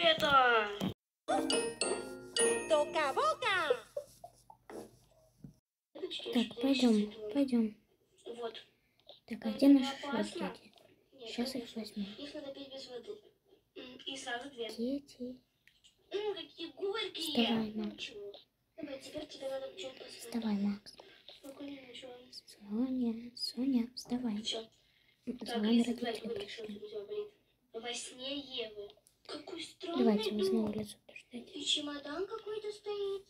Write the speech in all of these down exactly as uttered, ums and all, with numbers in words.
Это... Тока-бока! Так, пойдем, пойдем. Вот. Так, а где наши дети? Сейчас их возьму. Их надо пить без воды. И сразу две. Дети. М, какие горькие. Вставай, Макс. Давай, теперь тебе надо что-то поставить. Вставай, Макс. Соня, Соня, вставай. Все. За Так, вами Лиза, давай, родители говори, что пришли. у тебя болит. Во сне Евы. Какой странный Давайте мы дом. на улицу ждать. И чемодан какой-то стоит.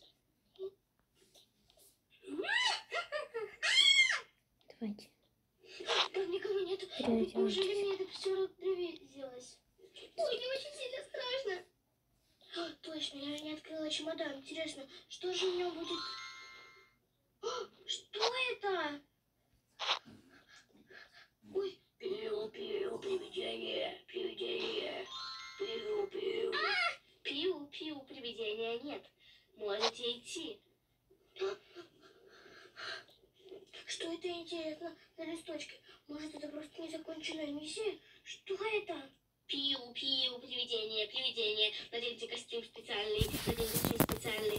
Давайте. Там никого нет. Переодевайтесь. Неужели мне это все привиделось? Ой, мне очень сильно страшно. А, точно, я же не открыла чемодан. Интересно, что же в нем будет? А, что это? Ой. Пиу-пиу, привидение, привидение. Пиу-пиу. Пиу-пиу, привидения нет. Можете идти. Что это интересно на листочке? Может, это просто незаконченная миссия? Что это? Пиу-пиу, привидение, привидение. Наденьте костюм специальный, наденьте костюм специальный.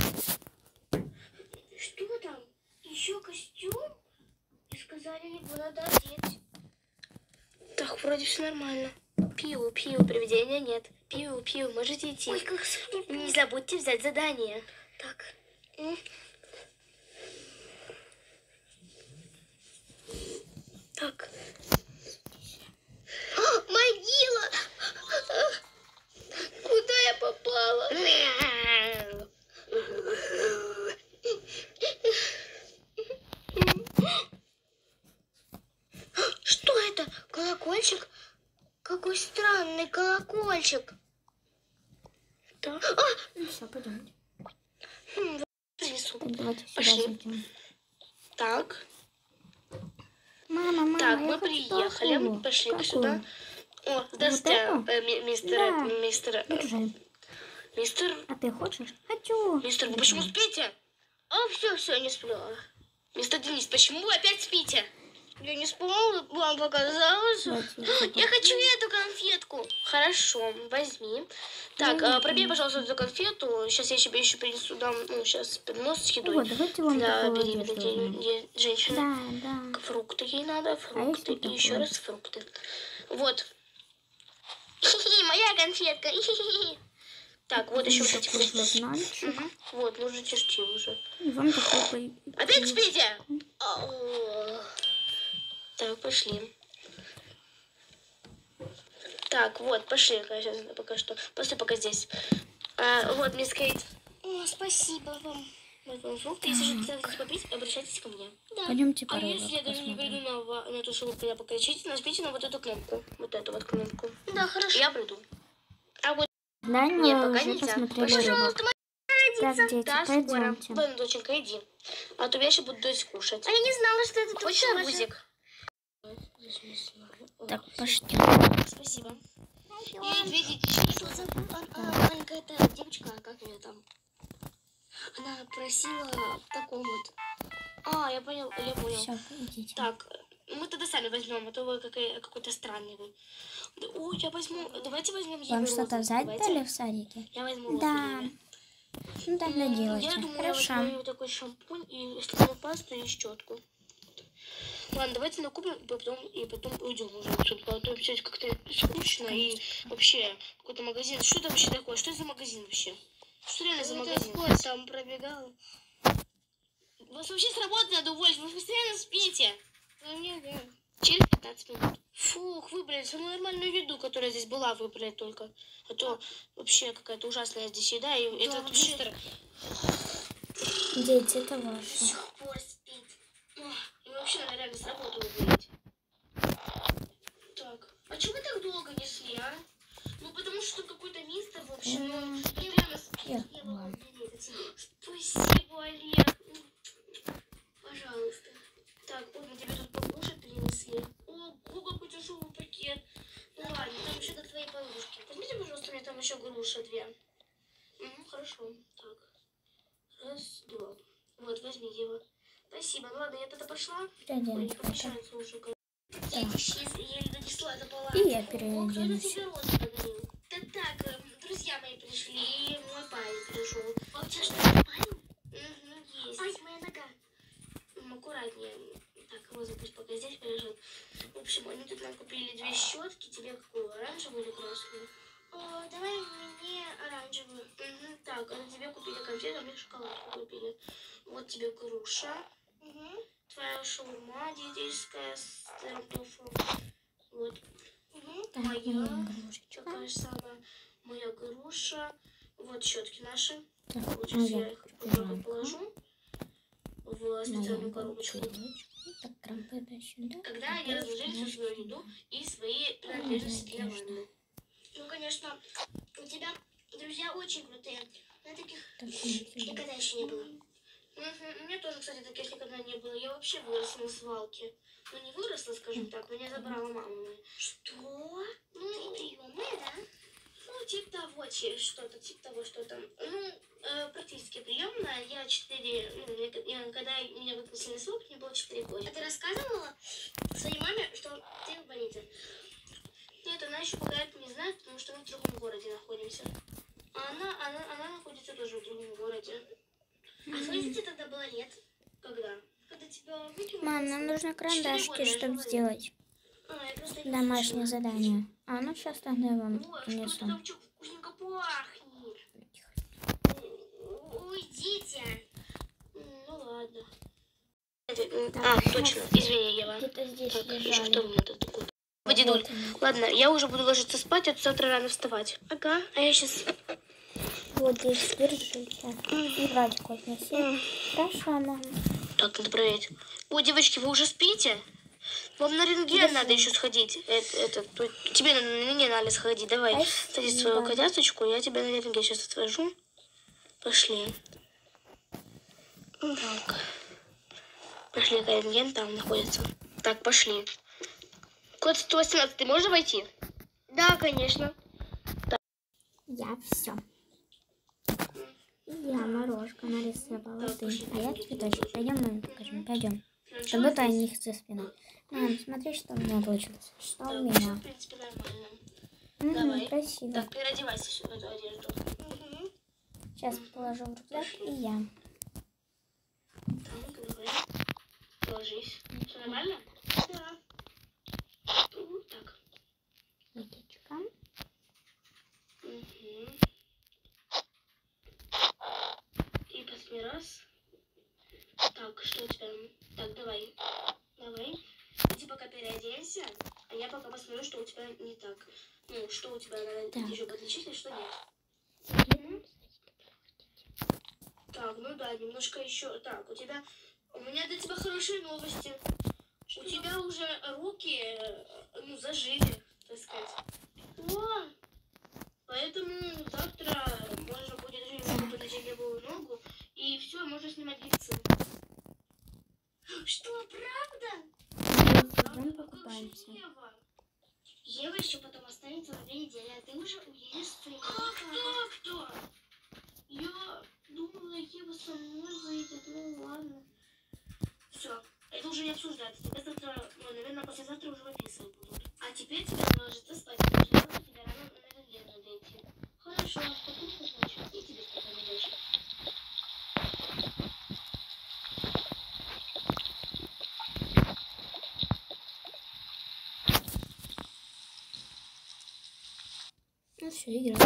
Что там? Еще костюм? И сказали, его надо одеть. Так, вроде все нормально. Пиу-пиу, привидения нет. Пиу-пиу, можете идти. Ой, как скучно. Не забудьте взять задание. Так. Так. Могила! Куда я попала? Что это? Колокольчик? Какой странный колокольчик. Да. А! Ну все, пойдемте. Хм, принесу. Так, давайте сюда Пошли. зайдем. Так. Мама, мама, Так, я мы хочу приехали. такую. Пошли-ка Какую? сюда. О, здравствуйте, Вот э, ми- мистер, Да. мистер, э, Держи. мистер, А ты хочешь? Хочу. мистер, вы Держи. почему спите? А, все, все, не сплю. Мистер Денис, почему вы опять спите? Я не сплю, вам показалось. Давайте, Я хочу эту конфетку. Хорошо, возьми. Так, Я а, не пробей, знаю. пожалуйста, эту конфету. Сейчас я тебе еще принесу, дам, ну, сейчас поднос с едой. Вот, давайте вам Для такую беременной одежду де- возьмем. де- женщины. Да, да. Фрукты ей надо, фрукты если и еще такое? раз фрукты. Вот. Хи-хи, моя конфетка. Хи-хи-хи. Так, вот еще вот эти такой фрукты. журнальчик. Мгм. Вот, нужно черти уже. И вам такой... Опять спите? Ау. Так, пошли. Так, вот, пошли. Сейчас пока что. Постой пока здесь. А, вот, мисс Кейт. О, спасибо вам. Вот вам фрукты. Если же хотите попить, обращайтесь ко мне. Да. Пойдемте А порывок если я даже не посмотрим. приду на, ва- на ту шелуху, когда покричите, нажмите на вот эту кнопку. Вот эту вот кнопку. Да, хорошо. Я приду. А вот Да, нет, мы пока уже нельзя. посмотрели Пожалуйста, рыбок. Так, дети, да, скоро. пойдемте. Ладно, доченька, иди. А то я сейчас буду дочь кушать. А я не знала, что это хочешь арбузик? Так, пошли. Спасибо. И две детишки. Маленькая эта девочка, как ее там? Она просила таком вот. А, я понял, я понял. Все, идите. Так, мы тогда сами возьмем, а то вы какой- какой-то странный вы. Да, ой, я возьму. Давайте возьмем ей Вам розовый, что-то взять давайте. дали в садике? Я возьму Да. розовый. Ну тогда М, делайте. Я думаю, Хорошо. я возьму такой шампунь и слезную пасту и щетку. Ладно, давайте накупим и потом, и потом уйдем уже отсюда. А то все как-то скучно и вообще какой-то магазин. Что это вообще такое? Что это за магазин вообще? Что реально за магазин? Там пробегал. Вас вообще с работы надо уволить, вы постоянно спите. Через пятнадцать минут. Фух, выбрали самую нормальную еду, которая здесь была, выбрали только. А то вообще какая-то ужасная здесь еда. И Да, этот вообще. мистер Дети, это до ваше. сих пор спит. Ох, и вообще надо реально с работы уволить. Так, а чего вы так долго несли, а? Ну потому что какой-то мистер, в общем, ну, реально спит. Я Я могу вам. убедить. Спасибо, Олег. Пожалуйста. Так, вот мы тебе тут покушать принесли. Ого, какой тяжелый пакет. Ну ладно, там еще до твоей подружки. Возьмите, пожалуйста, мне там еще груша две. Угу, хорошо. Так. Раз, два. Вот, возьми его. Спасибо. Ну ладно, я тогда пошла. Ой, не Переоденусь пока. помещается уже. Я еле донесла до палаты. И я О, кто это переоденусь. тебе розы подарил? Да так, э, друзья видишь ли, мой парень пришел. А у тебя что, парень? Угу, есть. Ай, моя нога. Ну, аккуратнее. Так, его запусть, пока здесь полежит. В общем, они тут нам купили две щетки. Тебе какую, оранжевую или красную? О, давай мне оранжевую. Угу, так, а тебе купили конфету, а мне шоколадку купили. Вот тебе груша. Угу. Твоя шаурма диетическая с тофу. Вот. Угу. Так, моя такая самая. Моя груша. Вот щетки наши. Так, вот сейчас я их аккуратно пижамка. положу в специальную коробочку. Так, крампы сюда. Когда они разложили всю свою еду и свои принадлежности для ванны. Ну, конечно, у тебя друзья очень крутые. У меня таких никогда еще не было. Угу. У меня тоже, кстати, таких никогда не было. Я вообще выросла на свалке. Ну, не выросла, скажем так, меня забрала мама моя. Что? Ну, приемная, да? Ну, типа того, что-то, типа того, что там. Ну, э, практически приемная. Я четыре, ну, я, когда меня выпустили на свалку, мне было четыре года. А ты рассказывала своей маме, что ты в больнице? Нет, она еще пока это не знает, потому что мы в другом городе находимся. А она, она, она находится тоже в другом городе. А сколько тебе тогда было лет? Когда? Когда тебя выкинули? Мам, нам нужны карандашики, чтобы сделать а, я просто домашнее задание. А ну сейчас тогда я вам Ой, принесу. что там что, вкусненько пахнет? Уйдите. Ну ладно. А, точно, извини, Ева. Где-то здесь Так, еще лежали. что у меня тут такое? Дедуль, ладно, я уже буду ложиться спать, а то завтра рано вставать. Ага, а я сейчас... Вот здесь держите. И Владику отнеси. Хорошо, мама. Так, надо проверить. О, девочки, вы уже спите? Вам на рентген Спасибо. надо еще сходить. Это, это, то- тебе на рентген надо сходить. Давай, Спасибо. садись свою колясочку, я тебя на рентген сейчас отвожу. Пошли. Так. Пошли, рентген там находится. Так, пошли. Код сто восемнадцать, ты можешь войти? Да, конечно. Я все. Я морожка нарисовала. Так, Ты. пошли. А я цветочек. Пойдем, маме покажем. Пойдем. Началось Как будто здесь? у них за спиной. Мам, смотри, что у меня получилось. Что Так, у всё, меня. в принципе, нормально. Угу, Давай. красиво. Так, переодевайся в эту одежду. Угу. Сейчас положу в рюкзак и я. Так, давай. Ложись. Все нормально? Да. Вот так. Водичка. Угу. И последний раз. Так, что у тебя? Так, давай. Давай. Иди пока переоденься, а я пока посмотрю, что у тебя не так. Ну, что у тебя надо Так. еще подлечить, а что нет. Мгм. Так, ну да, немножко еще. Так, у тебя... У меня для тебя хорошие новости. У тебя уже руки, э, ну, зажили, так сказать. О! Поэтому завтра можно будет немного подлечить левую ногу, и все, можно снимать гипсы. Что, правда? Идем покупаемся. Ева? Ева еще потом останется на две недели, а ты уже уедешь с своим. Как так? Кто? Я думала, Ева со мной выйдет, ну ладно. Все, это уже не обсуждается. Тебя завтра, ну, наверное, послезавтра уже выписывать будут. А теперь тебе надо ложиться спать, потому что завтра тебе рано на рентген надо идти. Хорошо, спокойной ночи. И тебе спокойной ночи. Ну все, играем.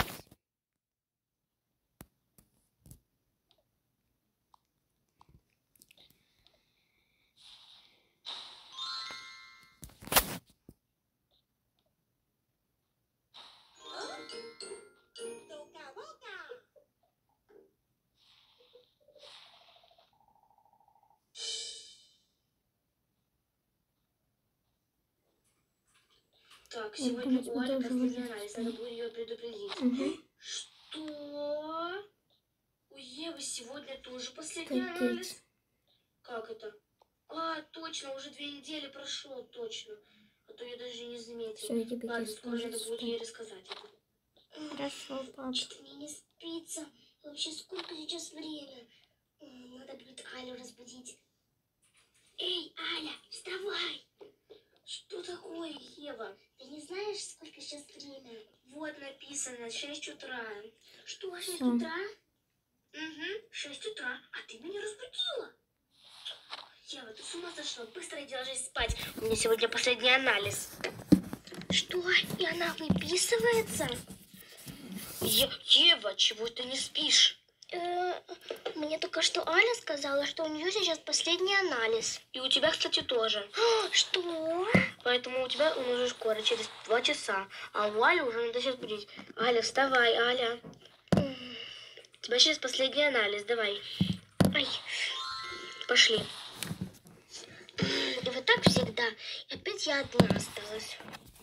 Так, сегодня думаю, у Али должен последний быть. анализ, надо будет ее предупредить. Угу. Что? У Евы сегодня тоже последний Капец. анализ? Как это? А, точно, уже две недели прошло, точно. А то я даже не заметила. Все, иди беги, Ладно, скоро надо ложись будет ей спать. рассказать это. Хорошо, пап. Что-то мне не спится. Вообще, сколько сейчас время? М, Надо будет Алю разбудить. Эй, Аля, вставай! Что такое, Ева? Ты не знаешь, сколько сейчас время? Вот написано, шесть утра. Что, шесть Всё. утра? Угу, шесть утра. А ты меня разбудила. Ева, ты с ума сошла? Быстро иди ложись спать. У меня сегодня последний анализ. Что? И она выписывается? Е- Ева, чего ты не спишь? Э, Мне только что Аля сказала, что у нее сейчас последний анализ. И у тебя, кстати, тоже. Что? Поэтому у тебя он уже скоро, через два часа. А у Али уже надо сейчас будить. Аля, вставай, Аля. У тебя сейчас последний анализ, давай. Ай. Пошли. И вот так всегда. И опять я одна осталась.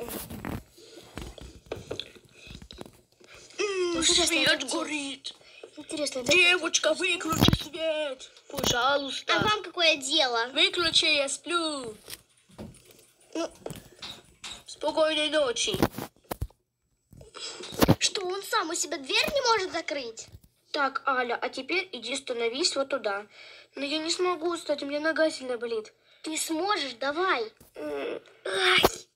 Свет горит. Интересно, это Девочка, выключи свет. Пожалуйста. А вам какое дело? Выключи, я сплю. Ну, Спокойной ночи. что, он сам у себя дверь не может закрыть? Так, Аля, а теперь иди становись вот туда. Но я не смогу встать, у меня нога сильно болит. Ты сможешь, давай. М, ай.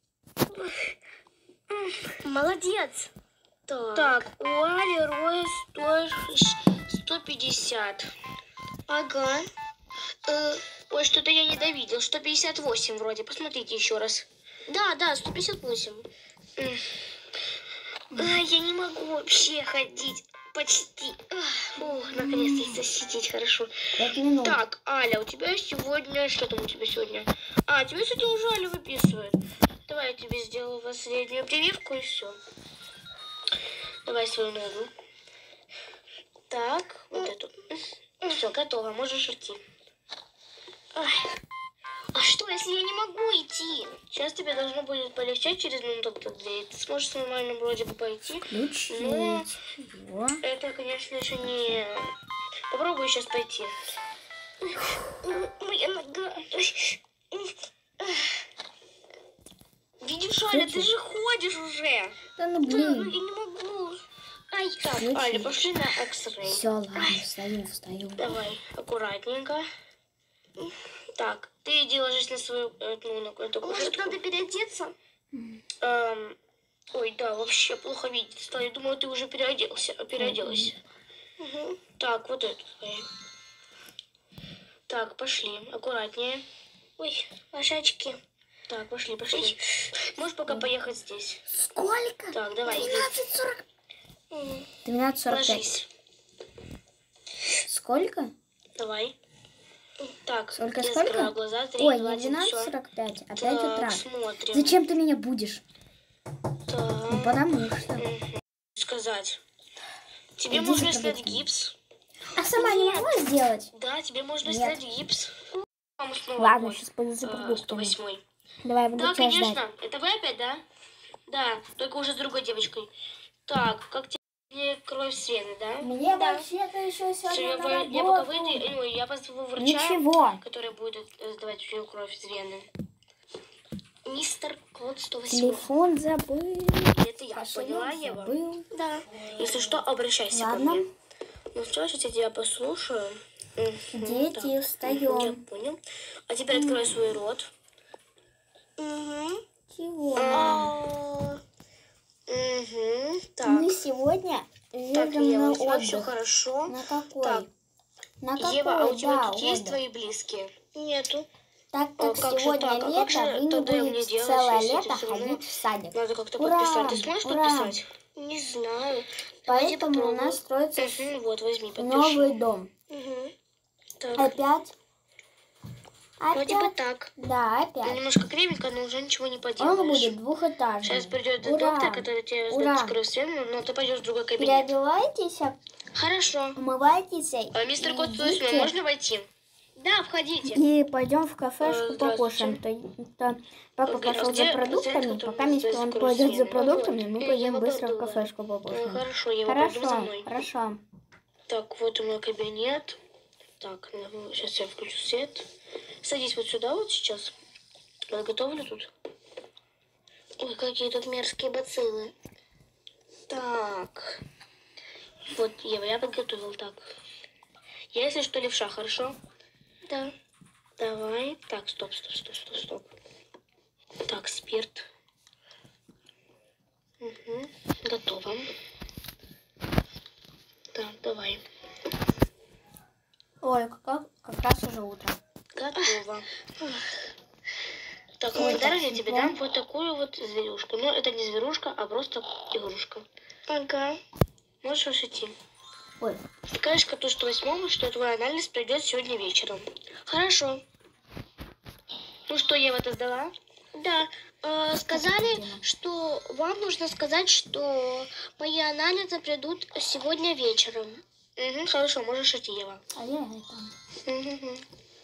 Молодец. Так. Так, у Али рост сто пятьдесят. Ага. Э, ой, что-то я не довидел. сто пятьдесят восемь вроде. Посмотрите еще раз. Да, да, сто пятьдесят восемь. М. Ай, я не могу вообще ходить. Почти. Ах, Ох, наконец-то сидеть хорошо. Пять минут. Так, Аля, у тебя сегодня... Что там у тебя сегодня? А, тебе сегодня уже Аля выписывает. Давай я тебе сделаю последнюю прививку и все. Давай свою ногу. Так, вот эту. Все, готово, можешь идти. Ай, А что, если я не могу идти? сейчас тебе должно будет полегчать через минуту, две. Ты сможешь нормально вроде бы пойти. Включить. Но Его. это, конечно, еще не... Попробуй сейчас пойти. Моя нога. Видишь, Аля, ты же ходишь уже. Да ну Да, ну блин. я не могу. Ай, Так, Включи. Аля, пошли на X-ray. Все, ладно, встаю, встаю. Давай, аккуратненько. Так, ты иди ложись на свою э, ну, на эту Может, кушетку. надо переодеться? Эм, ой, да, вообще плохо видеть стало. Я думала, ты уже переоделся, переоделась. Угу. Так, вот эту. давай. Так, пошли, аккуратнее. Ой, ваши очки. Так, пошли, пошли. Можешь пока поехать здесь. Сколько? Так, давай, иди. двенадцать сорок. М, двенадцать сорок пять. Ложись. Сколько? Давай. Так, Сколько, я сколько? закрыла глаза. три, Ой, два, не один, двенадцать всё. сорок пять, а пять Так, утра. смотрим. Зачем ты меня будешь? Так. Ну, потому что. Мгм. Сказать. Тебе Иди можно закрывай снять дверь. гипс. А сама не могла сделать? Да, тебе можно Нет. снять гипс. Мама снова Ладно, бой. сейчас пойду за А, продуктами. сто восемь. Давай, я буду Да, тебя конечно. ждать. Это вы опять, да? Да, только уже с другой девочкой. Так, как тебе кровь с вены, да? Мне Да. вообще-то еще Всё, сегодня я, на по- я пока работу. выйду, ой, я позову врача, Ничего. который будет э, сдавать всю кровь с вены. Мистер Код сто восемь. Телефон забыл. Это я Кошелек поняла, Ева? забыл. Да. Если что, обращайся ко Ладно. мне. Ну что, сейчас я тебя послушаю. Мгм, Дети, так. встаем. Мгм, Я понял. А теперь открой свой рот. Угу. Чего? А, Угу. Так. Мы сегодня Так, едем Ева, на у тебя все отдых. хорошо. На какой? Так. На какой, Ева, а у тебя да, тут есть отдых? твои близкие? нету. Так А как как же сегодня так? А лето, как же вы не тогда мне будете делать, целое если лето ты всё равно- ходить в садик. Надо как-то Ура! подписать. Ты сможешь Ура! подписать? Не знаю. Давайте Поэтому у попробуем. нас строится Мгм, вот, возьми, подпиши. новый дом. Угу. Так, Опять? вроде бы Опять? так. Да, опять. Немножко кременько, но уже ничего не Он поделаешь. будет двухэтажный. Сейчас придет Ура! доктор, который тебе Ура! сдаст кровь с вены, но ты пойдешь в другой кабинет. Переодевайтесь, Хорошо. умывайтесь. А, мистер Кот сто идите. восемь, можно войти? Да, входите. И пойдем в Э, кафешку здравствуйте. покушаем. То, то папа Ага, а пошел где за продуктами, пациент, пока который если он сдает пойдет за кровь? продуктами, Ну мы вот, пойдем я быстро в подумала. кафешку Э, покушаем. Хорошо, я пойдем за Хорошо, мной. хорошо. Так, вот и мой кабинет. Так, сейчас я включу свет. Садись вот сюда вот сейчас. Подготовлю тут. Ой, какие тут мерзкие бациллы. Так. Вот, Ева, я подготовил так. Я, если что, левша, хорошо? Да. Давай. Так, стоп, стоп, стоп, стоп, стоп. Так, спирт. Угу. Готово. Так, давай. Ой, как, как раз уже утро. Готово. Так, Ой, в подарок так я тебе светло. дам вот такую вот зверюшку. Но это не зверушка, а просто игрушка. Ага. Можешь уж идти. Ой, Скажешь коту, что восьмого, что твой анализ пройдет сегодня вечером. Хорошо. Ну что, Ева, ты сдала? Да, э, сказали, проблема? что вам нужно сказать, что мои анализы придут сегодня вечером. Угу, хорошо, можешь идти, Ева. а я это... Угу.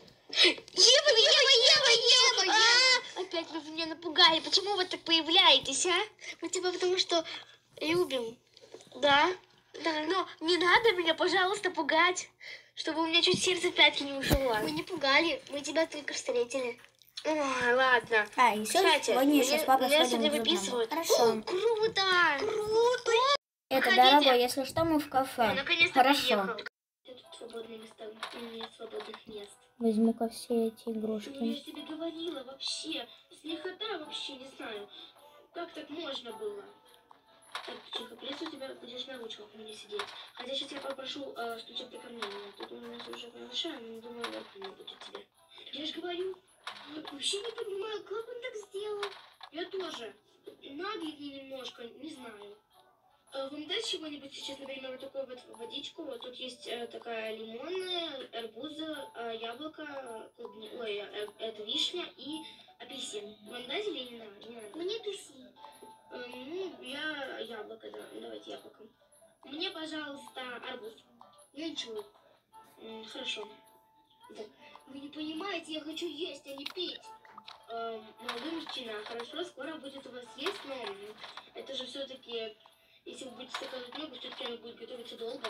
Ева, Ева, Ева, Ева, Ева! А, опять вы меня напугали. Почему вы так появляетесь, а? Мы тебя потому что любим. Да? Да. Но не надо меня, пожалуйста, пугать, чтобы у меня чуть сердце в пятки не ушло. Мы не пугали, мы тебя только встретили. Ой, ладно. А, еще Кстати, сегодня еще мне- с папой меня сходим сегодня к зубному. выписывают. Хорошо. Круто! Круто! Это, Проходите. дорогой, если что, мы в О, кафе. наконец-то Хорошо. приехал. Тут свободные места, нет свободных мест. Возьму-ка все эти Ну, я игрушки. же тебе говорила, вообще. Смехота вообще, не знаю. Как так можно было? Так, тихо, придется у тебя будешь на ручках у меня сидеть. Хотя сейчас я попрошу э, стучать ко мне. Тут у нас уже приглашаем, но думаю, вряд ли не будет тебе. Я же говорю, вообще не понимаю, как он так сделал. Я тоже. Нагленький немножко, не знаю. Э, Вам дать чего-нибудь сейчас, например, вот такую вот водичку? Вот тут есть э, такая лимонная, арбуза, э, яблоко, клубни... Ой, э, это вишня и апельсин. Вам дать или не надо? Не надо. Мне апельсин. Э, Ну, я яблоко, да. Давайте яблоко. Мне, пожалуйста, арбуз. Я ничего. М, Хорошо. Так. Вы не понимаете, я хочу есть, а не пить. Эм, Молодой мужчина, хорошо, скоро будет у вас есть, но м, это же все-таки, если вы будете заказывать много, все-таки оно будет готовиться долго.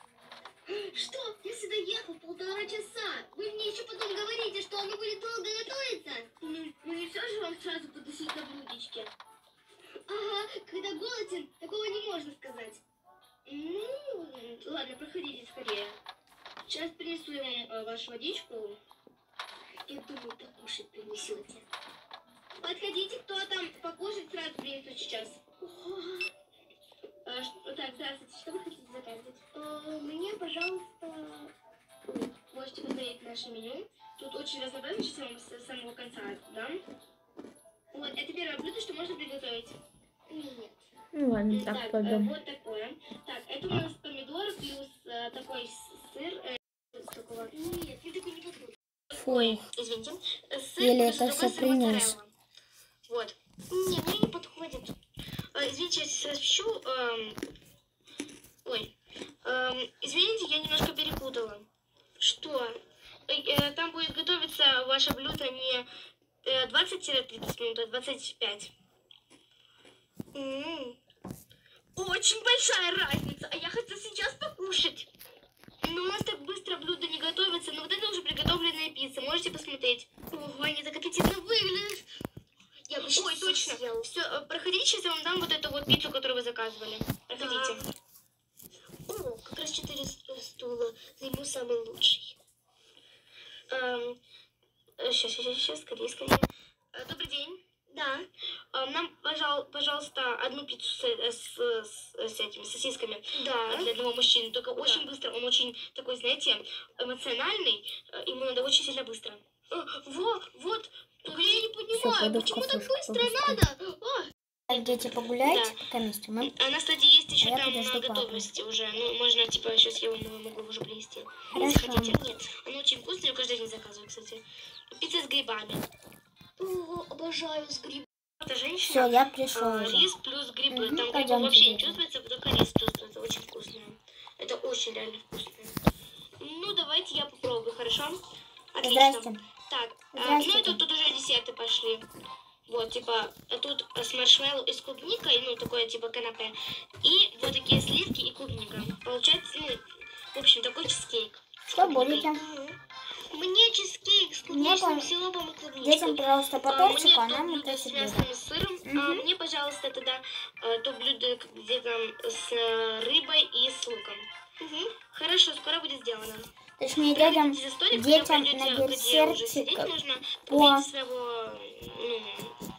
Что? Я сюда ехал полтора часа. Вы мне еще потом говорите, что оно будет долго готовиться? Ну, ну не все же вам сразу подносить на блюдечке. Ага, когда голоден, такого не можно сказать. Ну, ладно, проходите скорее. Сейчас принесу я вам э, вашу водичку. Я думаю, покушать принесете. Подходите, кто там покушать сразу принесу сейчас. Э, ш- так, здравствуйте, что вы хотите заказывать? Э, Мне, пожалуйста... Можете посмотреть наше меню. Тут очень разнообразно, сейчас я вам с самого конца дам. Вот, это первое блюдо, что можно приготовить. Нет. Ну ладно, М, так э, пойдем. вот такое. Так, это у нас помидоры плюс э, такой с- сыр. э, с такого. Нет, я такой не буду. Фу. Ой, извините. Э, Сыр Еле плюс это такой всё сыр принес. моцарелла. Вот. Не, мне не подходит. Э, Извините, сейчас спущу. эм, Ой. Эм, Извините, я немножко перепутала. Что? Э, э, Там будет готовиться ваше блюдо не э, двадцать-тридцать минут, а двадцать пять. М. Очень большая разница, а я хочу сейчас покушать. Но у нас так быстро блюдо не готовится, но вот это уже приготовленная пицца, можете посмотреть. Ого, они так аппетитно выглядят. Я бы Ой, сейчас точно. съел. Все, проходите, сейчас я вам дам вот эту вот пиццу, которую вы заказывали. Проходите. О, как раз четыре стула. Займу самый лучший. Эм, Сейчас, сейчас, сейчас, скорее, скорее. Э, Добрый день. Да. Э, Нам, пожал, пожалуйста, одну пиццу с, э, с, с- с этими сосисками Да. для одного мужчины. Только очень быстро. Он очень такой, знаете, эмоциональный. э, Ему надо очень сильно быстро. Э, Вот, вот. Только я не Всё, понимаю, пойду в почему так кафешку быстро побыстрее. надо? О, Так, дети, погуляйте, Да. пока вместе мы. А на кстати, есть еще А я там подожду на папу. готовности уже. Ну, можно, типа, сейчас я вам могу уже принести. Хорошо. Если хотите. Нет, оно очень вкусное, я каждый день заказываю, кстати. Пицца с грибами. О, обожаю с грибами. Это Все, женщина. я пришел а, уже. рис плюс грибы. Мгм, Там грибов пойдемте, вообще не дети. чувствуется, только рис чувствуется. Очень вкусное. Это очень реально вкусное. Ну, давайте я попробую, хорошо? Отлично. Здрасте. Так, а, ну Здравствуйте. и тут, тут уже десерты пошли. Вот, типа, а тут с маршмеллоу и с клубникой, ну, такое, типа, канапе. И вот такие сливки и клубника. Получается, ну, в общем, такой чизкейк. с Что клубникой. будете? Мне чизкейк с Мне клубничным пон- сиропом и клубничкой. Детям, пожалуйста, по А, тортику, мне а то нам блюдо это с себе. мясом и сыром. А, Мгм. мне, пожалуйста, тогда а, то блюдо, где там с э, рыбой и с луком. Мгм. Хорошо, скоро будет сделано. Точнее, дядям, Проходите за столик, детям когда на придете, где уже десертик сидеть нужно, по- уберите своего, ну,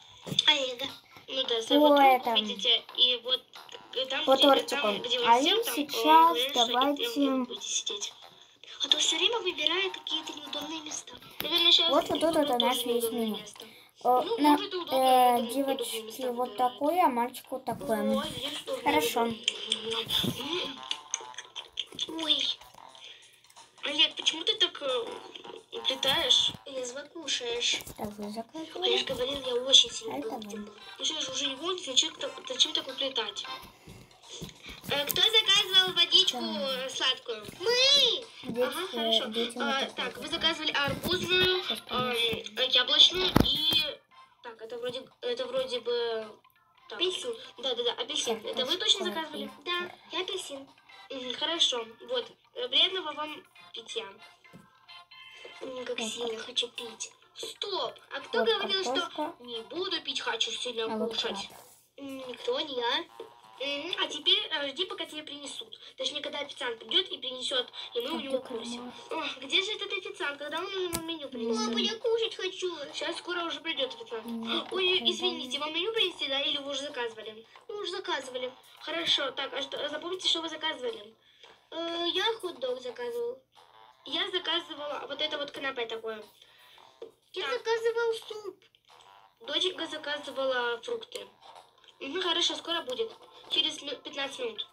Олега. Ну да, за По его трубку, этому. видите, и вот там, По где, тортикам. там, где он А сел, им там, сейчас он говорит, что давайте- и вы будете сидеть. А то все время выбирает какие-то неудобные места. Наверное, сейчас Вот вот тут это наш весь меню. О, Ну, на, может, и удобно, э, удобно, удобные девочки места вот выбирают. такой, а мальчику такой. Ой, видишь, что Хорошо. Ой, Олег, почему ты так э, уплетаешь? резво кушаешь. Так, вы А я заказывали? же говорил, я очень сильно А это голоден вы. был. Ну что же, уже не голоден, зачем так, зачем так уплетать? Э, кто заказывал водичку Да. э, сладкую? Мы! Дети, Ага, хорошо. дети А, вот так, такой вы вот. заказывали арбузную, Сейчас э, э, яблочную и... Так, это вроде, это вроде бы... Так. Апельсин. Да-да-да, апельсин. Так, Это вы точно шоколад заказывали? и- Да, я апельсин. Мгм, хорошо. Вот. Э, Приятного вам питья. М, Как Так. сильно хочу пить. Стоп! А кто Вот говорил, картошка. что не буду пить, хочу сильно А вот кушать? краб. М, Никто, не я. Мгм, А теперь э, жди, пока тебе принесут. Точнее, когда официант придет и принесет, и мы у Так, него где просим. кальмар? Ох, где же этот официант? Когда он уже нам меню Папа, принесет? я кушать хочу. Сейчас скоро уже придет официант. Нет, Ой, такой извините, вам меню принести, да, или вы уже заказывали? Мы уже заказывали. Хорошо, так, а что, запомните, что вы заказывали? Э, я хот-дог заказывал. Я заказывала вот это вот канапе такое. Я Так. заказывал суп. Доченька заказывала фрукты. Мгм, хорошо, скоро будет. Через ми- пятнадцать минут.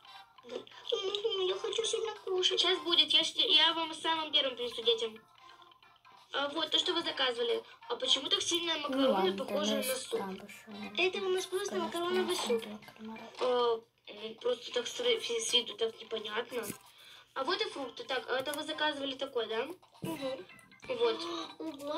М, Я хочу сильно кушать. Сейчас будет, я, ж- я вам самым первым принесу детям. А, вот, то, что вы заказывали. А почему так сильно Ну макароны ладно, похожи тогда на с суп? крабышем. Это у нас просто Потому что макароновый у нас суп. не было кальмара. А, м, просто так с, с виду так непонятно. А вот и фрукты. Так, а это вы заказывали такой, да? Угу. Вот. Ого.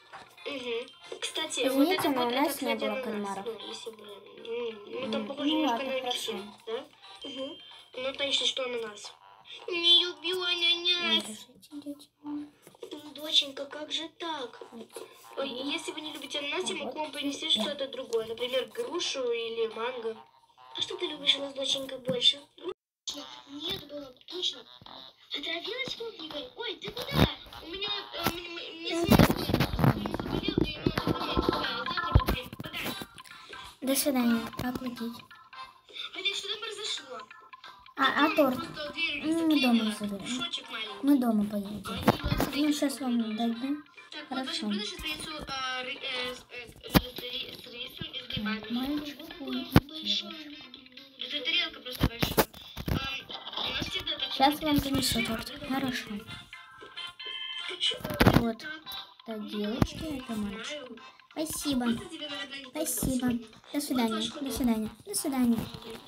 Угу. Кстати, Извините, вот это но вот, у нас это, не кстати, было ананас. кальмаров. Ну, если бы... м, Ну, там М, похоже ну немножко ладно, на апельсин, хорошо. да? Угу. Ну, конечно, что ананас. Не люблю Не ананас. решите, дети. Доченька, как же так? Ой, если вы не любите ананас, я Вот могу вам принести и- что-то другое. Например, грушу или манго. А что ты любишь у нас, доченька, больше? Нет, было точно. Отравилась клубникой? Ой, ты куда? У меня... э, мне- мне- мне сын заболел, и надо понять, куда. Завтра поговорим. Пока. До свидания. Оплатить. Олег, что там произошло? А, а торт? Просто дверь Ну, мы заклинила. дома заберем. Шочек маленький. Мы дома поедем. А, не было Ну, сейчас вам дома. дадим. Так, вот Хорошо. ваши блюда сейчас принесу а, ры- э, с э, с ри- с рисом и с грибами. Мальчик. Это тарелка просто большая. А, у нас всегда так. Сейчас вам принесу торт. Хорошо. Вот. Это девочки, это мальчик. Спасибо. Спасибо. До свидания. До свидания. До свидания.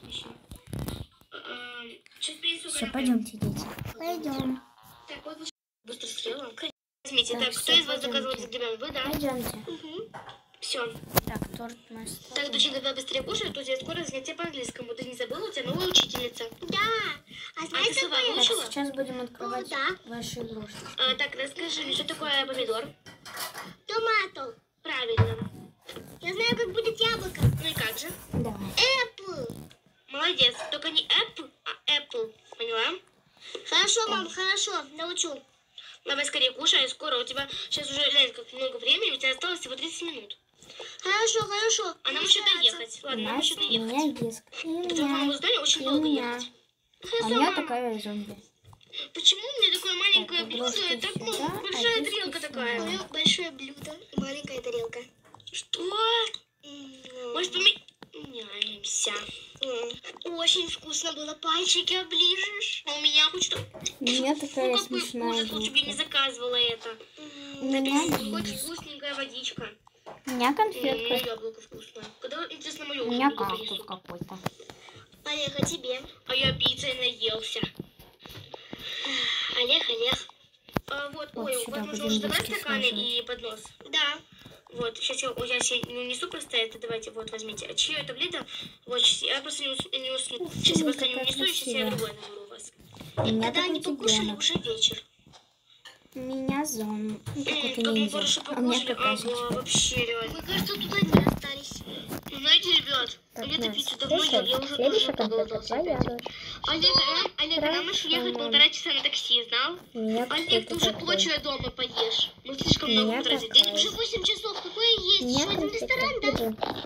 Сейчас принесу Все, канапе. пойдемте, дети. Пойдем. Так, вот ваш- быстро съела. Возьмите. Так, Так, кто всё, из вас заказывал пойдёмте. с грибами? Вы, да? Пойдемте. Все. Так, торт наш. Так, доченька, давай быстрее кушай, а то у тебя скоро занятие по английскому. Ты не забыла, у тебя новая учительница. Да. А А ты знаете, слова вы- Так, выучила? сейчас будем открывать О, да. ваши игрушки. А, так, расскажи мне, что такое помидор? Томатов. Правильно. Я знаю, как будет яблоко. Ну и как же? Давай. Apple. Молодец. Только не apple, а apple. Поняла? Хорошо, мам, хорошо, научу. Давай скорее кушай, скоро у тебя сейчас уже, глянь, как много времени, у тебя осталось всего тридцать минут. Хорошо, хорошо. А нам еще Получается. доехать. У Ладно, нам нас еще у доехать. меня диск. И у До твоего меня. здания очень И долго у меня. ехать. А у меня такая зомби. Почему у меня такое маленькое Так, блюдо, ложки и так сюда, ну, а большая диски тарелка сюда. такая? Мое большое блюдо и маленькая тарелка. Что? М, Может, поменяемся? м, Очень вкусно было. Пальчики оближешь. А у меня хоть что? У меня такая Ну, какой смешная ужас, лучше бы я не игрушка. заказывала это. У меня Хоть диск. вкусненькая водичка. У меня М, конфетка. яблоко вкусное. Когда, интересно, мое У уже меня блюдо кактус принесут? какой-то. Олег, а тебе? А я пиццей наелся. Олег, Олег. А, вот, Вот ой, у сюда вас нужно будем уже забрать диски стаканы смазывать. и поднос. Да. Вот, сейчас я, я себе ну, несу просто это, давайте, вот, возьмите. А чье это блюдо? Вот, щас я просто не, ус, не усну. Ух Сейчас я ты, просто не какая унесу, и сейчас я красивая. другое наберу у вас. У меня Когда они такой покушали, тигренок. уже вечер. У меня зон. Ну, М, какой-то Как мы ниндзя. хорошо А у меня покушали. какашечка. Ага, вообще реально. Мы, кажется, тут одни остались. Ну, знаете, ребят, Так, я эту Настя, пиццу давно ел, я уже следующая тоже конфетка проголодался твоя, опять. дочь. Олег, а, Олег, а нам еще ехать Хорошо. полтора часа на такси, знал? У меня Олег, ты какой-то уже такой. плачу, дома поешь. Мы слишком У много меня потратили. такая. Денег уже Уже восемь часов. Какое есть? У меня Еще один конфетка. ресторан, да? Иди.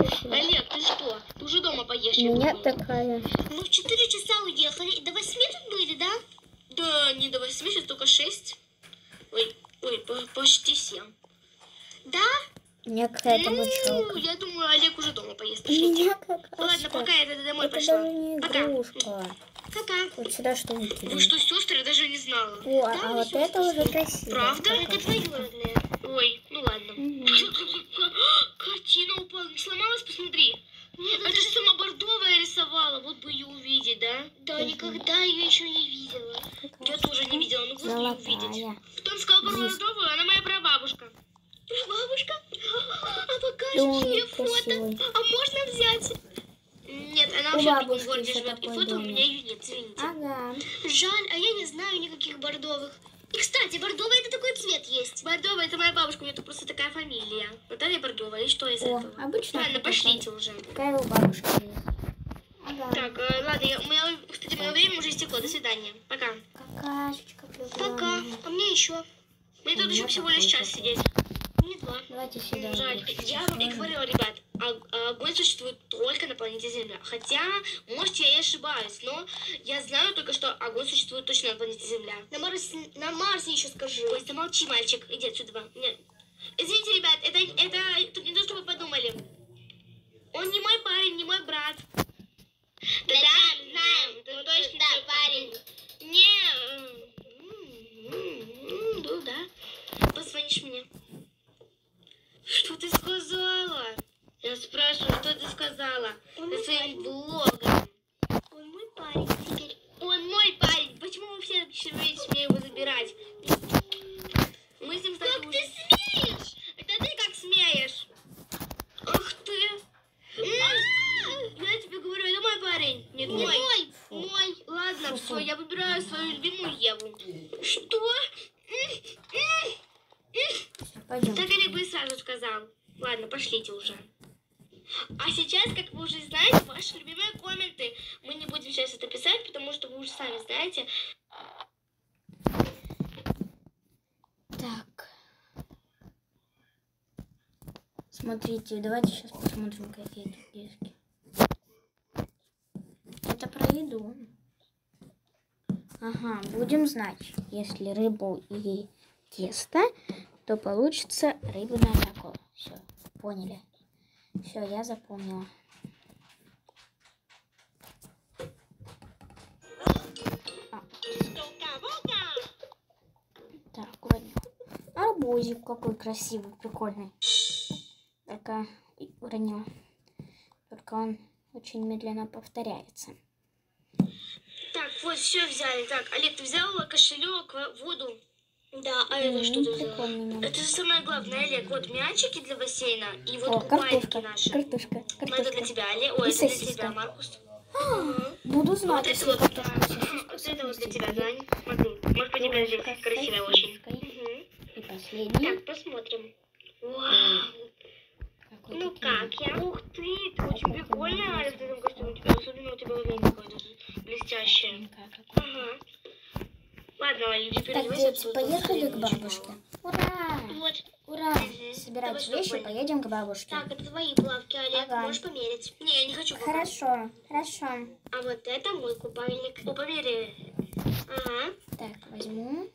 решила? Олег, ты что? Ты уже дома поешь, У я меня думаю. такая. Мы в четыре часа уехали, и до восьми тут были, да? Да, не до восьми, сейчас только шесть. Ой, ой, по- почти семь. Да? У меня какая-то Ну, бычелка. я думаю, Олег уже дома поест. У Пошлите. меня какая-то. Ладно, пока я тогда домой Это пошла. даже не Пока. игрушка. Пока. Вот сюда что Вы выкинули? что, сестры? Я даже не знала. О, Да, а мы вот сестры это с уже тобой. красиво. Правда? Это двоюродные. Ой, ну ладно. Мгм. Картина упала. Не сломалась? Посмотри. Нет, Это же сама Бордовая рисовала. Вот бы ее увидеть, да? да, никогда ее еще не видела. Я тоже не видела, но вот бы ее увидеть. Золотая. Кто сказал про Здесь. Бордовую? Она моя прабабушка. Бабушка, а покажешь Домик мне фото? красивый. А можно взять? Нет, она У вообще в другом бабушки городе еще живет. И такой фото у домик. меня ее нет, извините. Ага. Жаль, а я не знаю никаких бордовых. И, кстати, бордовый это такой цвет есть. Бордовая, это моя бабушка, у нее тут просто такая фамилия. Наталья Бордовая, и что из О, этого? обычно. Ладно, пошлите уже. Какая у бабушки есть. Ага. Так, э, ладно, я, у меня, кстати, мое время уже истекло. До свидания. Пока. Какашечка Пока. влюбленная. А мне еще. Мне У тут меня еще всего лишь такой час какой. сидеть. Не два. Давайте сюда. Жаль. больше Я вам и посмотрим. говорила, ребят, о- огонь существует только на планете Земля. Хотя, может, я и ошибаюсь, но я знаю только, что огонь существует точно на планете Земля. На Марсе, на Марсе еще скажи. Ой, замолчи, мальчик. Иди отсюда. Нет. Извините, ребят, это, это тут не то, что вы подумали. Он не мой парень, не мой брат. Да, да, знаем. Ты точно да, твой парень. Не. м, м, м, Ну да. Позвонишь мне. Что ты сказала? Я спрашиваю, что ты сказала? Он За мой своим парень. блогом. Он мой парень теперь. Он мой парень. Почему вы все смеете мне его забирать? Мы с ним Как стали ты уже- смеешь? Это ты как смеешь? Ах ты! М, Я тебе говорю, это мой парень. Нет, Не мой. мой. Мой. Ладно, Фу, все, фу. я выбираю свою любимую Еву. Что? М, м. Пойдем. Так Олег бы и сразу сказал. Ладно, пошлите уже. А сейчас, как вы уже знаете, ваши любимые комменты. Мы не будем сейчас это писать, потому что вы уже сами знаете. Так. Смотрите, давайте сейчас посмотрим, какие тут диски. Это про еду. Ага, будем знать, если рыбу и тесто, то получится рыбное тако. Все, поняли. Все, я запомнила. А, так, ладно. Арбузик какой красивый, прикольный. Только ой, уронила. Только он очень медленно повторяется. Так, вот, все взяли. Так, Олег, ты взял кошелек, воду? Да, а М, это что ты взял? прикольный мячик. Это же самое главное, Олег. Вот мячики для бассейна и вот О, купальники картошка, наши. картошка, Ну, это для картошка. тебя, Олег. Ой, И это для сосиска. тебя, Маркус. Буду Вот знать, это если вот, картошка, да. сосиска, Вот это вот для сосиска. тебя, Дань. Смотри. Может, по тебе здесь Картошка с красивая очень. сосиской. Мгм. И последний. Так, посмотрим. Вау. Какой Ну такой. как я? Ух ты, ты очень Какой прикольная, ты Аля, в этом костюме. У тебя особенно у тебя вот какое-то блестящее. Какой. Ага. Ладно, Аля, теперь Так, одевайся, дети, тут поехали к ничего. бабушке. Ура! Вот. Ура! Мгм. Собирать Давай, вещи, чтобы- поедем к бабушке. Так, это твои плавки, Олег. Ага. Можешь померить. Не, я не хочу пока. Хорошо, хорошо. А вот это мой купальник. О, померяй. Ага. Так, возьму.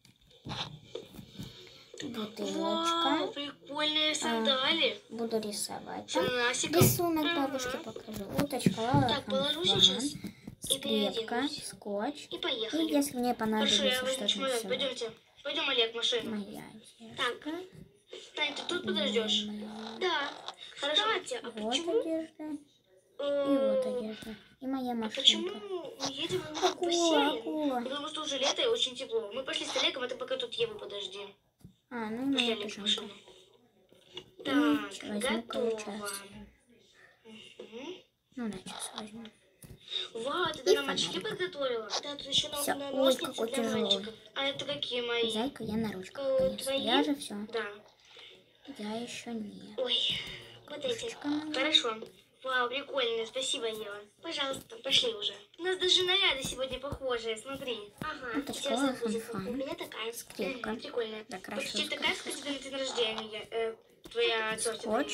Вау, Бутылочка. прикольные сандали. Буду рисовать. С Там ананасиком. рисунок Ага. бабушке покажу. Уточка, Так, положу лаван, сейчас и скрепка, переоденусь. скотч. И И поехали. если мне Хорошо, я понадобится возьму что-то чемодан. нарисовать. Пойдемте. Пойдем, Олег, в машину. Моя Так. одежда. Тань, ты тут подождешь? Моя- Да. Хорошо. Кстати, а Вот почему... одежда. И э, вот одежда. И моя а почему машинка. мы едем именно в Акула, бассейн? акула. Потому что уже лето и очень тепло. Мы пошли с Олегом, а ты пока тут Еву подожди. А, ну Пошли, моя Олег, в пижамка. машину. М, Так, возьму готово. получается. Мгм. Ну, на час возьму. Вау, ты И нам очки фонарик. подготовила? Да, тут еще Всё. на Ой, носницы какой для тяжелый. мальчиков. А это какие мои? Зайка, я на ручках, Э, конечно. твои? Я же все. Да. Я еще нет. Ой, Вот эти. Ручка моя. хорошо. Вау, прикольно, спасибо, Ева. Пожалуйста, пошли уже. У нас даже наряды сегодня похожие, смотри. Ага, Это сейчас школа будет. фан-фан. У меня такая. Скрепка. Мгм, прикольно. Так, Почти хорошо. такая, как у тебя на день рождения. э, твоя тетя Скотч. дарила.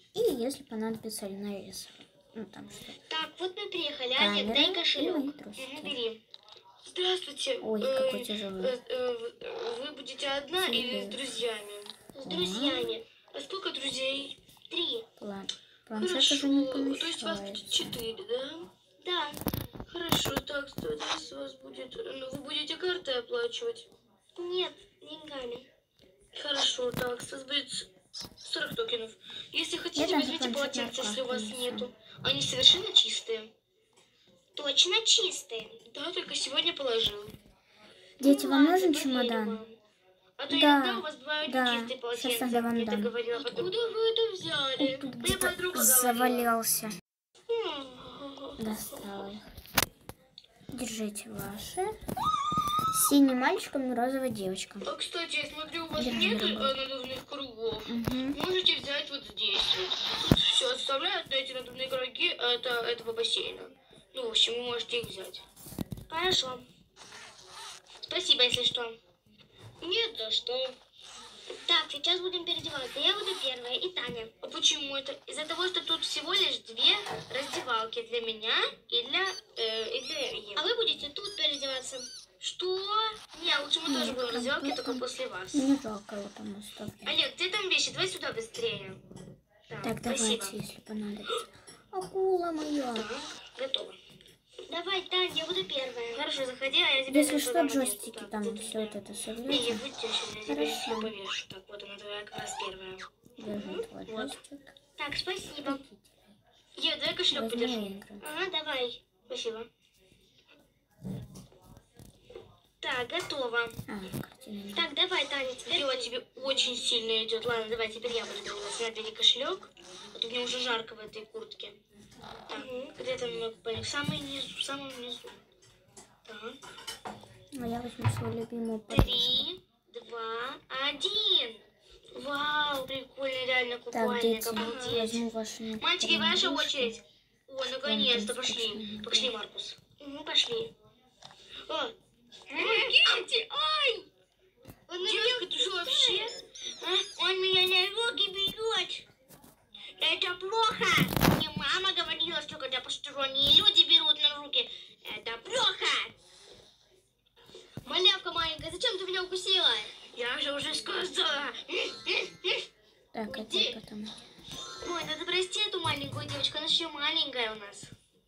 И если понадобится навес. Ну там что. Так, вот мы приехали. Олег, дай Камера и кошелек. мои трусики. Угу, бери. Здравствуйте. Ой, Э, какой тяжелый. э, э, Вы будете одна или с Сильвия. друзьями? С друзьями. А сколько друзей? Три. План. Планшет уже не Хорошо. То есть вас помещается. четыре, да? Да. Хорошо, так, стоимость у вас будет... Ну, вы будете картой оплачивать? Нет, деньгами. Хорошо, так, с вас будет сорок токенов. Если хотите, Я даже возьмите планшетную полотенце, если у карту вас несу. нету. Они совершенно чистые. Точно чистые. Да, только сегодня положил. Дети, Ну вам ладно, нужен поверю чемодан? вам. А то Да, иногда у вас бывают да. чистые полотенца. Сейчас тогда вам Мне дам. так говорила подруга. Откуда вы это взяли? Тут Мне где-то подруга завалялся. говорила. Достала их. Держите ваши. Синий мальчиком и розовая девочка. А, кстати, я смотрю, у вас Держи, нет дорогой. э, надувных кругов. Угу. Можете взять вот здесь. Вот. Все оставляют, но эти надувные круги это этого бассейна. Ну, в общем, вы можете их взять. Хорошо. Спасибо, если что. Нет, за что. Так, сейчас будем переодеваться. Я буду первая и Таня. А почему это? Из-за того, что тут всего лишь две раздевалки для меня и для, э, и для Евы. А вы будете тут переодеваться. Что? Не, лучше мы тоже Нет, будем в раздевалке, как только будто после вас. Не жалко его там оставлять. Олег, где там вещи? Давай сюда быстрее. Так, Так, спасибо. давайте, если понадобится. Акула моя. Так, готово. Давай, Таня, я буду первая. Хорошо, заходи, а я тебе Если сюда что, монету. джойстики Так, там где все твоя? вот это Не, не соберете. будь теща, я тебе Хорошо. все повешу. Так, вот она твоя как раз первая. Держи твой Вот. джойстик. Так, спасибо. Ева, давай кошелек Возьми подержи. игры. Ага, давай. Спасибо. Так, готово. А, картина. не- Так, давай, Таня, теперь Ева, ты. тебе очень сильно идет. Ладно, давай, теперь я буду переодеваться. На, бери кошелек. А то мне уже жарко в этой куртке. Так, где там мой купальник? Самый низу, в самом низу. Так. А я возьму свою любимую подушку. Три, два, один. Вау, прикольно, реально Так, купальник, дети, обалдеть. возьму вашу... Мальчики, ваша игрушку. очередь. О, наконец-то, Вам там пошли. скучно. Пошли, Маркус. Угу, пошли. О, помогите, ай! Девушка, ты что вообще? А? Он меня на руки берет. Это плохо. Мне мама говорила, что когда посторонние люди берут на руки, это плохо. Малявка маленькая, зачем ты меня укусила? Я же уже сказала. Так, Уйди. это потом. Ой, надо прости эту маленькую девочку, она же еще маленькая у нас.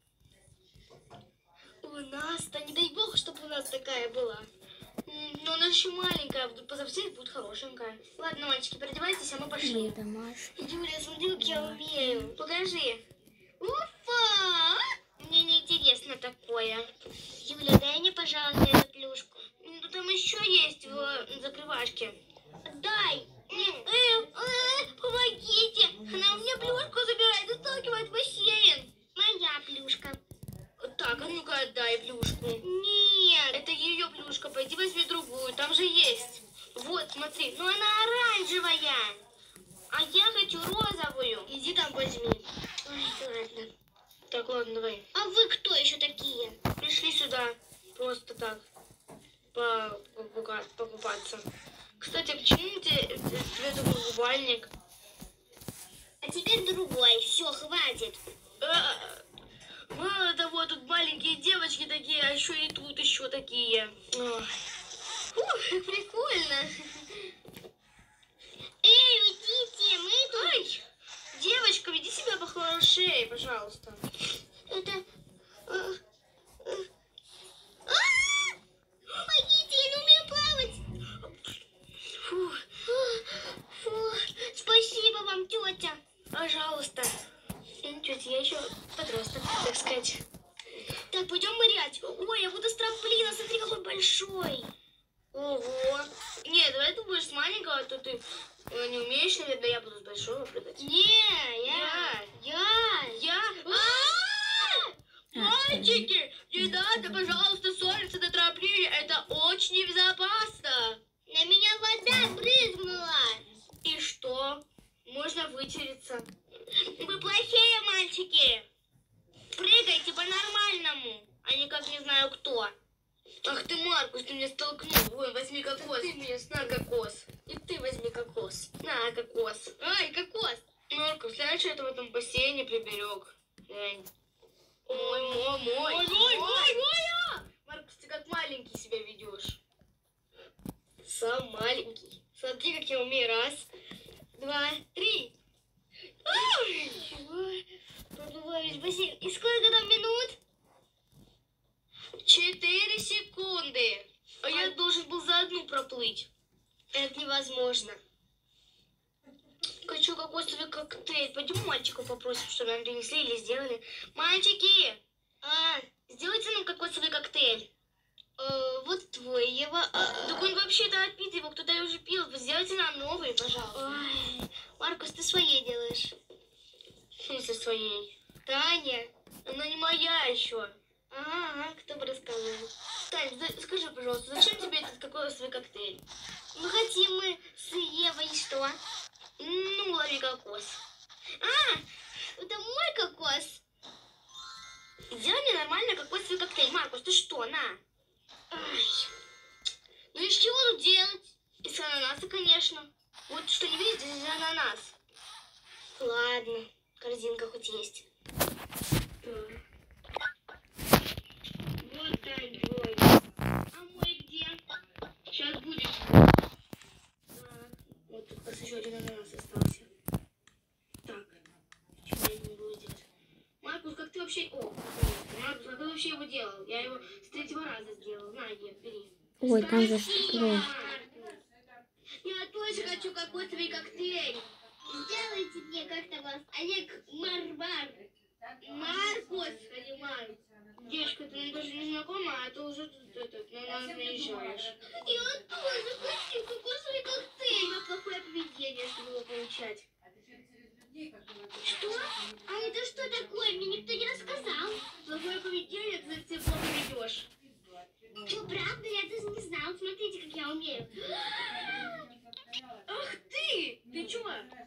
У нас-то, не дай бог, чтобы у нас такая была. М, Но она еще маленькая, позавсегда будет хорошенькая. Ладно, мальчики, переодевайтесь, а мы пошли. Мои домашние. Юля, смотри, как я умею. Покажи. Уфа! Мне не интересно такое. Юля, дай мне, пожалуйста, эту плюшку. Ну, там еще есть в закрывашке. Дай. Э, э, помогите! Она у меня плюшку забирает и сталкивает в бассейн. Моя плюшка. Так, а ну-ка отдай плюшку. Нет. Это ее плюшка, пойди возьми другую, там же есть. Вот, смотри, ну она оранжевая. А я хочу розовую. Иди там возьми. Ой, ладно. Так, ладно, давай. А вы кто еще такие? Пришли сюда. Просто так. По- покупа- Покупаться. Кстати, а почему тебе, тебе такой купальник? А теперь другой. Все, хватит. Э, Мало того, тут маленькие девочки такие, а еще и тут еще такие. Ох. Фух, как прикольно. Эй, уйдите, мы тут. Ай, девочка, веди себя похорошее, пожалуйста. Это... э, э. А! Помогите, я не умею плавать. Фух, Фу, спасибо вам, тетя. пожалуйста. Ничего, я еще подросток, так сказать. Так, пойдем нырять. Ой, я буду с трамплина, смотри, какой большой. Ого. Нет, давай ты будешь с маленького, а то ты э, не умеешь, наверное, я буду с большого прыгать. Не, я... Я... Я... А! Мальчики, не надо, пожалуйста, ссориться на трамплине, это очень небезопасно. На меня вода брызнула. И что? Можно вытереться. Вы плохие мальчики. Прыгайте по-нормальному, а не как не знаю кто. Ах ты, Маркус, ты меня столкнул. Вон, возьми кокос. Ты меня, на, кокос. И ты возьми кокос. На, кокос. Ай, кокос. Маркус, знаешь, я это в этом бассейне приберег. Глянь. Мой, мой, мой. Мой, мой, мой, мой. Маркус, ты как маленький себя ведешь. Сам маленький. Смотри, как я умею. Раз, два, три. Ай! Продуваю весь бассейн. И сколько там минут? Четыре секунды. А я должен был за одну проплыть. Это невозможно. Хочу кокосовый коктейль. Пойдем мальчиков попросим, чтобы нам принесли или сделали. Мальчики, А, сделайте нам кокосовый коктейль. э, вот твой, Ева. А, Так он вообще-то отпит, его кто-то уже пил. Сделайте нам новый, пожалуйста. ой, Маркус, ты своей делаешь. В смысле своей? Таня. Она не моя еще. Ага, кто бы рассказывал. Тань, за- скажи, пожалуйста, зачем тебе этот кокосовый коктейль? Ну, хотим мы с Евой что? Ну, лови кокос. А, это мой кокос. Сделай мне нормально кокосовый коктейль. Маркус, ты что, на? Ай, Ну из чего тут делать? Из ананаса, конечно. Вот что не видите, здесь ананас. ладно, корзинка хоть есть. Вот так, твой. А мой где? Сейчас будет. Так, вот тут просто еще один ананас остался. Так, что я не буду делать? Маркус, как ты вообще... О, Маркус, как ты вообще его делал? Я его с третьего раза сделал. На, Ев, бери. Ой, там же Спасибо, что? Маркус. Я тоже хочу кокосовый коктейль. Сделайте мне как-то вас, Олег Мармар. Маркус, или Марк? Девочка, ты нам даже не знакома, а ты уже тут этот, на нас наезжаешь. Я тоже хочу кокосовый коктейль. У тебя плохое поведение, чтобы его получать. Что? А это что такое? Мне никто не рассказал. Плохое поведение, ты ты плохо ведешь. Что, правда? Я даже не знала. Смотрите, как я умею. Ах ты! Ты чё?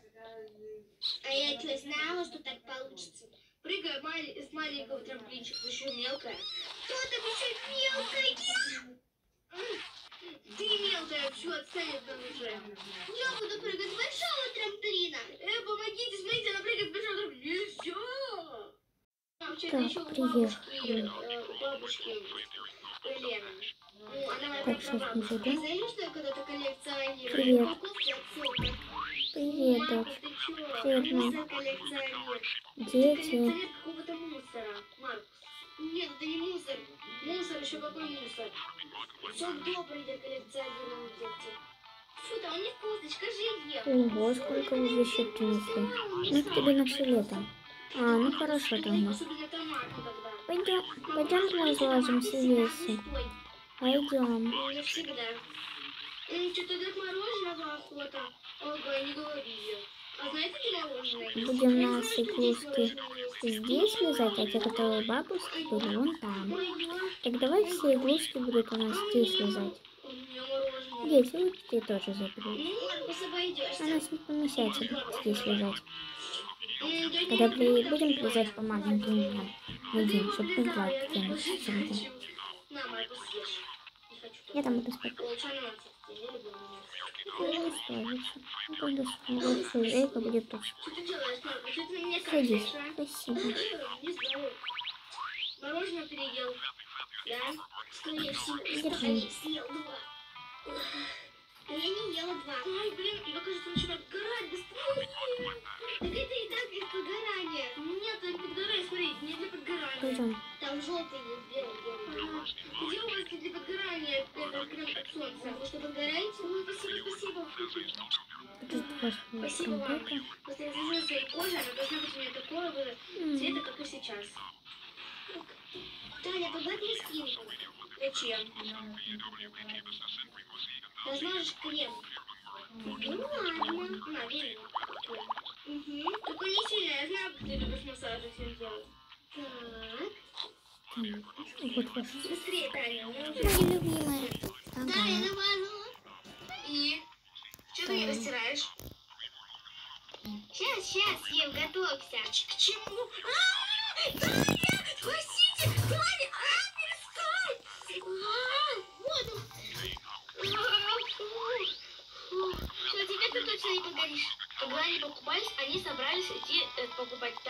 А я что, знала, что так получится? Прыгай мали- с маленького трамплинчика, еще мелкая. Кто там еще мелкая? Ты мелкая, все, отстань от нас уже. Я буду прыгать с большого трамплина. Э, помогите, смотрите, она прыгает с большого трамплина. Нельзя! Вообще-то Так, еще у привет. бабушки, э, у бабушки Лены. Ну, она моя Так, сейчас мы прабабушка. зайдем. Знаешь, что я когда-то коллекционирую? Привет. Упаковки от сока. Привет, Маркус, дочь. ты чё? Привет, мам. Мусор коллекционер. Ты Дети. коллекционер какого-то мусора, Маркус. Нет, это не мусор. Мусор, еще какой мусор? Все добрый, я коллекционирую, дети. Фу, да он невкусный, скажи Еве. Ого, сколько вы вещей принесли. Ну, это тебе на все лето. А, ну хорошо тогда. Особенно томаты тогда. Пойдем, пойдем разложим все вещи. Пойдем. Ну, не всегда. М, Что-то так мороженого охота. Ага, не говори. А знаете, где мороженое есть? Будем Я на знаю, что здесь игрушки мороженое есть. здесь лежать, а те, которые у бабушки были, вон там. Моё. Так давай все игрушки будут у нас здесь лежать. У меня мороженое. Дети, вот ты тоже забери. Ну, Маркус, обойдешься. Она не помещается будет здесь лежать. М, да Когда нет, при- так будем делать. лежать по маленьким дням. На день, чтобы не Да, я плакать тоже чем-то. хочу. На, Маркус, съешь. Не хочу Я там буду спать. Лучше ананас, кстати, я люблю ананас. Ну, справится. Ну, когда что, Эйка будет тоже. Что ты делаешь, Маркус? Что ты на меня Садись. кашляешь, а? Спасибо. Не знаю. Мороженое переел. Да? Скорее всего, Держи. скорее съел два. А я не ела два. Ай, блин, я, кажется, начинаю сгорать быстрее. Так это и так из подгорания. Нет, это не подгорает, смотри, не для подгорания. Пойдем. Там желтый есть, белый, белый. Ага. Где у вас для подгорания это крем от солнца? Вы что, подгораете? Ой, спасибо, спасибо. Тут ваш Спасибо вам. компьютер. Просто я слежу за своей кожей, она должна быть у меня такого было цвета, как и сейчас. Таня, добавь мне спинку. Зачем? Должна же крем. Ну ладно. На, бери. Угу. Только не сильно, я знаю, как ты любишь массажи всем делать. Так. Вот ваш. Быстрее, Таня, у меня уже... Мои любимые. Да, я Ага. намазала. И? Что ты не растираешь? Сейчас, сейчас, Ев, готовься. К чему? А, Таня, спасите! Таня, а, перестань! А, вот он. А, фу. Что, теперь ты точно не погоришь? Когда они покупались, они собрали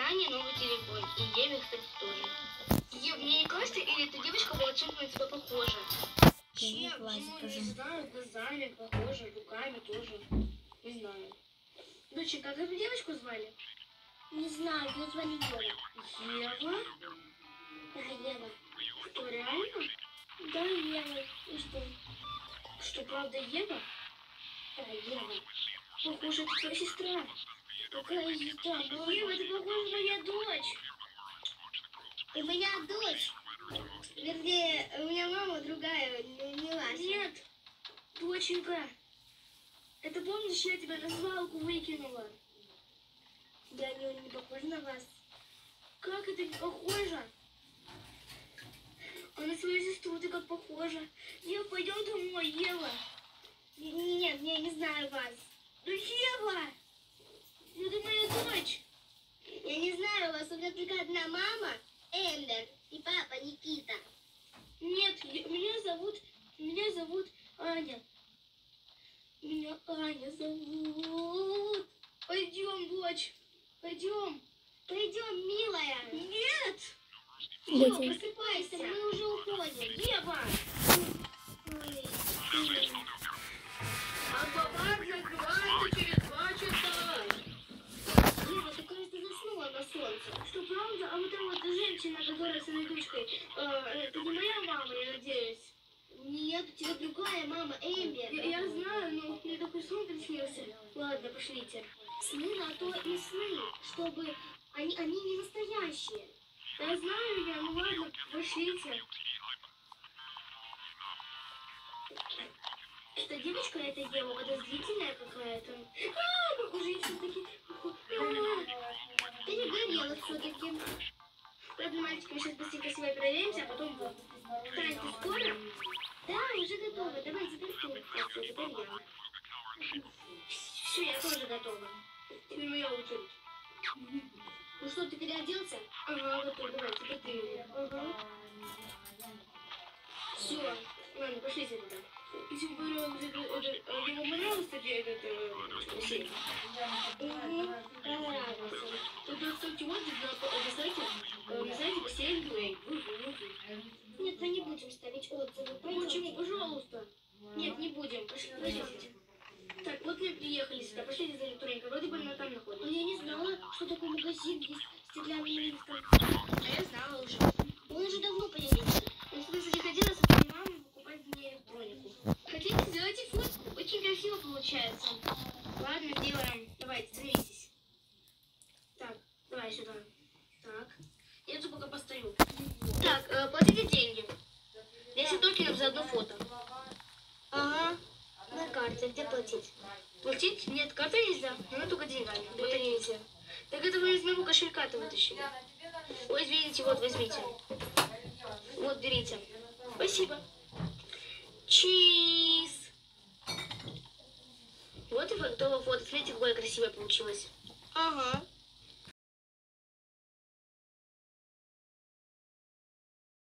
Тане новый телефон. И Еве, кстати, тоже. Ев, мне не кажется, или эта девочка была чем-то на тебя похожа? не Чем? влазит Ну, уже. не знаю, глазами похожа, руками тоже. Не знаю. Доченька, как эту девочку звали? Не знаю, ее звали Ева. Ева? Да, Ева. Что, реально? Да, Ева. И что? Что, правда, Ева? Да, Ева. Похоже, это твоя сестра. Какая сестра? Мама. Ева, ты похожа на моя дочь. У меня дочь. Вернее, у меня мама другая, не, не Лася. Нет, доченька. Это помнишь, я тебя на свалку выкинула? Я не, не похожа на вас. Как это не похоже? А на свою сестру ты как похожа. Ева, пойдем домой, Ева. Не- не- Нет, я не знаю вас. Ну, Ева! Ну, ты моя дочь. Я не знаю вас. У меня только одна мама, Эндер, и папа, Никита. Нет, я- меня зовут... Меня зовут Аня. Меня Аня зовут. Пойдем, дочь. Пойдем. Пойдем, милая. Нет! Дети. Ева, просыпайся. Мы уже уходим. Ева! Ой. Аквапарк закрывается через два часа. Ева, ты, кажется, заснула на солнце. Что, правда? А вот там вот женщина, которая с этой дочкой, э, это не моя мама, я надеюсь. Нет, у тебя другая мама, Эмбер. Я, я знаю, но мне такой сон приснился. Ладно, пошлите. Сны на то и сны, чтобы они, они не настоящие. Я знаю я, ну ладно, пошлите. Эта девочка, это Ева, подозрительная какая-то. А, похоже, я все-таки... Перегорела все-таки. Ладно, мальчики, мы сейчас быстренько с вами проверимся, а потом... Тань, ты скоро? Да, уже готова. Давай, теперь ты. Так, все, теперь я. Все, я тоже готова. Теперь моя очередь. Ну что, ты переоделся? Ага, готов, давай, теперь ты. Ага. Все, ладно, пошлите туда. Если бы понравилось это, это, а ему понравилось, кстати, этот э, сейф? Угу, понравился. Тогда ставьте отзыв на, на сайте, э, на сайте бассейн Плей. Нет, мы не будем ставить отзывы. Пойдемте. Почему? Пожалуйста. Нет, не будем. Пошли, пойдемте. Так, вот мы приехали сюда. Пошлите за электроникой. Вроде бы она там А находится. я не знала, что такой магазин есть стеклянный лифтом. А я знала уже. Он уже давно появился. Я сюда, кстати, ходила со своей мамой покупать мне электронику. Хотите, сделайте фотку? Очень красиво получается. Ладно, сделаем. Давайте, садитесь. Так, давай сюда. Так. Я тут пока постою. Так, э, платите деньги. десять токенов за одно фото. Ага, на карте. Где платить? Платить? Нет, картой нельзя. Надо только деньгами. Вот они эти. Так это вы из моего кошелька-то вытащили. Ой, извините, вот, возьмите. Вот, берите. Спасибо. Чиз. Вот и готово фото. Смотрите, какое красивое получилось. Ага.